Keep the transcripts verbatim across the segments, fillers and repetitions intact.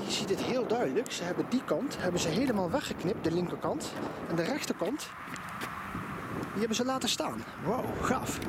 je ziet het heel duidelijk. Ze hebben die kant hebben ze helemaal weggeknipt, de linkerkant. En de rechterkant, die hebben ze laten staan. Wauw, gaaf.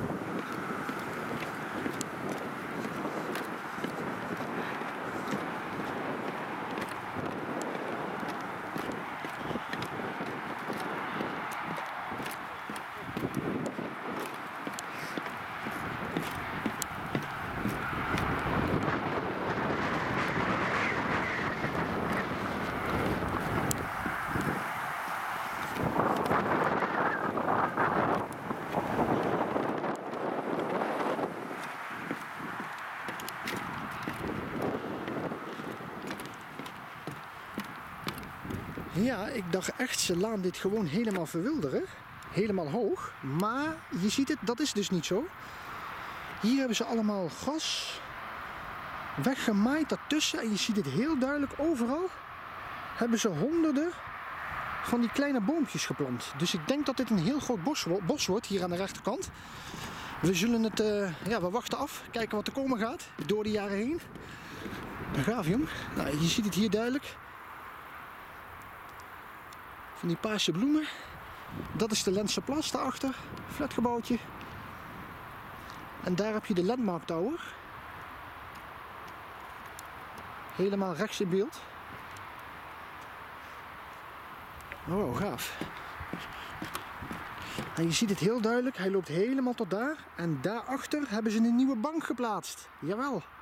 Ja, ik dacht echt, ze laten dit gewoon helemaal verwilderen. Helemaal hoog. Maar je ziet het, dat is dus niet zo. Hier hebben ze allemaal gras weggemaaid daartussen. En je ziet het heel duidelijk overal. Hebben ze honderden van die kleine boompjes geplant. Dus ik denk dat dit een heel groot bos, bos wordt hier aan de rechterkant. We zullen het, uh, ja, we wachten af. Kijken wat er komen gaat door de jaren heen. Een gavium. Nou, je ziet het hier duidelijk. Van die paarse bloemen. Dat is de Lentse Plas daarachter. Flatgebouwtje. En daar heb je de Landmark Tower. Helemaal rechts in beeld. Oh, gaaf. En je ziet het heel duidelijk. Hij loopt helemaal tot daar. En daarachter hebben ze een nieuwe bank geplaatst. Jawel.